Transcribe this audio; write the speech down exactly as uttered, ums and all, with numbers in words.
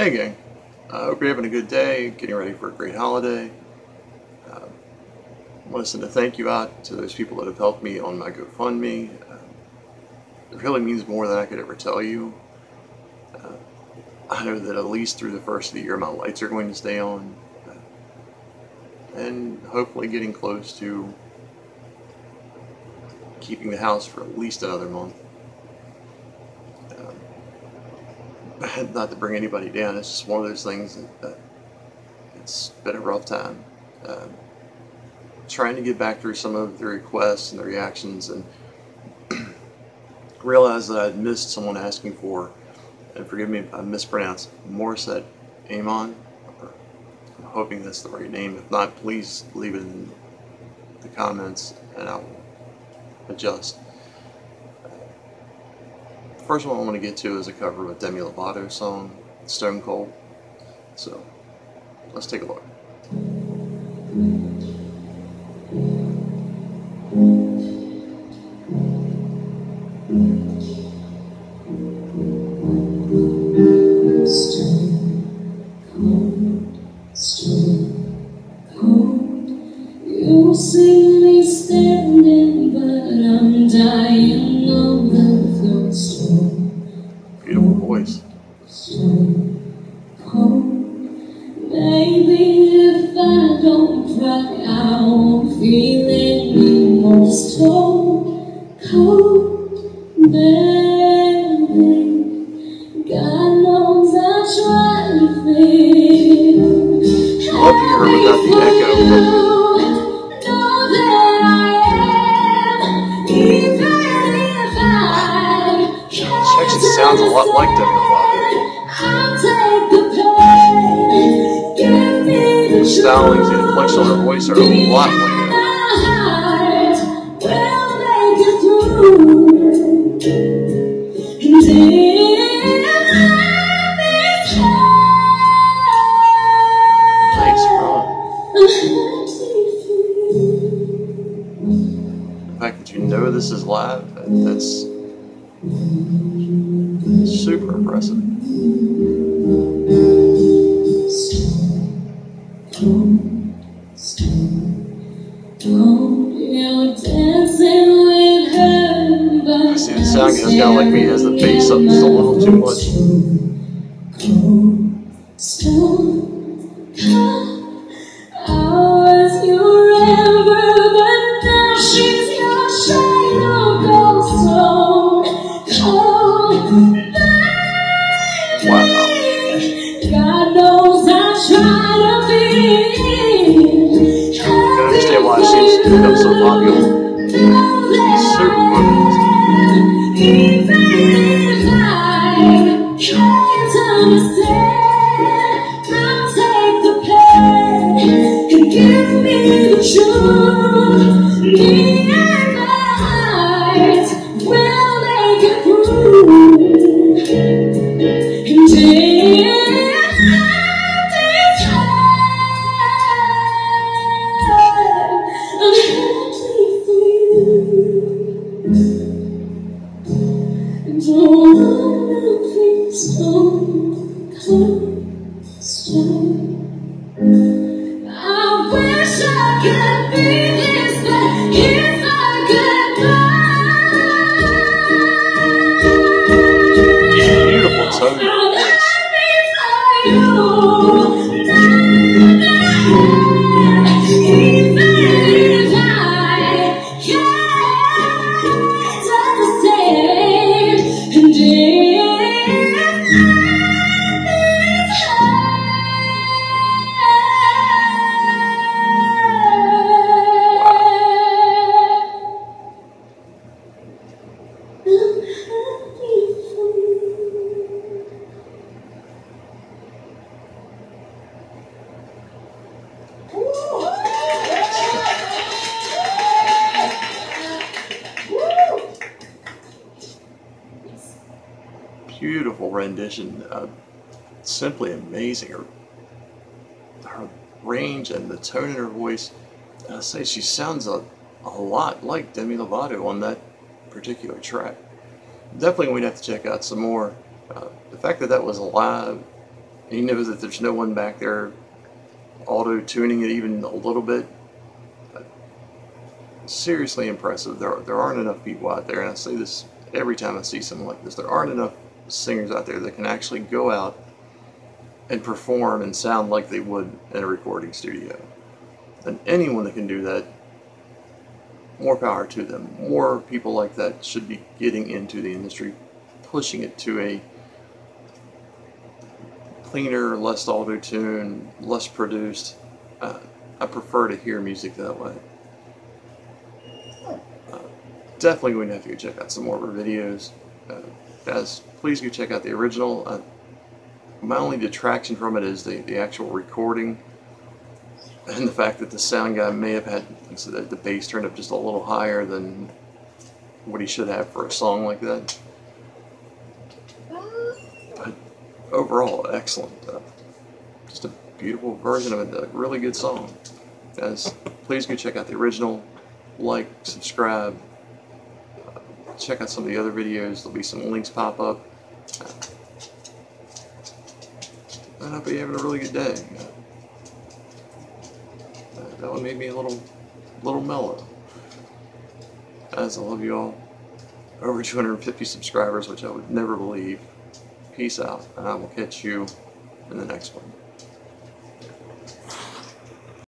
Hey gang, I uh, hope you're having a good day, getting ready for a great holiday. Uh, I want to send a thank you out to those people that have helped me on my GoFundMe. Uh, it really means more than I could ever tell you. Uh, I know that at least through the first of the year my lights are going to stay on. Uh, and hopefully getting close to keeping the house for at least another month. Not to bring anybody down, it's just one of those things that uh, it's been a rough time. Um, trying to get back through some of the requests and the reactions, and realize that I'd missed someone asking for, and forgive me if I mispronounce, Morissette Amon. I'm hoping that's the right name. If not, please leave it in the comments and I'll adjust. The first one I want to get to is a cover of a Demi Lovato song, Stone Cold. So, let's take a look. Stone cold, stone cold. You see me standing, but I'm dying on the floor. Stone, beautiful voice. Stone cold. Maybe if I don't cry, I won't feel anymore. Stone cold, baby. God knows I try to feel. I'd love to hear her without the echo. Know that I am, even if I She actually sounds a lot like Demi Lovato. I'll take the pain. Give me the The stylings, the inflection on her voice are a lot like that. We'll make it through. And Nice run. The fact that you know this is live, that's super impressive. I see the sound goes down like me, has the bass up just a little too much. Wow. God knows I try to be. I can understand why she's become so popular. Super popular. Even if I can't understand, I'll take the pain and give me the truth. Me and my eyes will make it through. I wish I could be this, but if I could, Beautiful tone of voice. Beautiful rendition, uh, simply amazing. Her, her range and the tone in her voice, I say she sounds a, a lot like Demi Lovato on that particular track. Definitely we'd have to check out some more. Uh, the fact that that was live he knows that there's no one back there auto-tuning it even a little bit. Seriously impressive. There, there aren't enough people out there, and I say this every time I see something like this, there aren't enough singers out there that can actually go out and perform and sound like they would in a recording studio. And anyone that can do that, more power to them. More people like that should be getting into the industry, pushing it to a cleaner, less auto-tune, less produced. Uh, I prefer to hear music that way. Uh, definitely going to have to go check out some more of her videos. Uh, guys, please go check out the original. Uh, my only detraction from it is the, the actual recording and the fact that the sound guy may have had so that the bass turned up just a little higher than what he should have for a song like that. But overall, excellent. Uh, just a beautiful version of it, a really good song. Guys, please go check out the original. Like, subscribe, uh, check out some of the other videos. There'll be some links pop up. Uh, I hope you're having a really good day. Uh, that one made me a little, little mellow. Guys, I love you all. Over two hundred fifty subscribers, which I would never believe. Peace out, and I will catch you in the next one.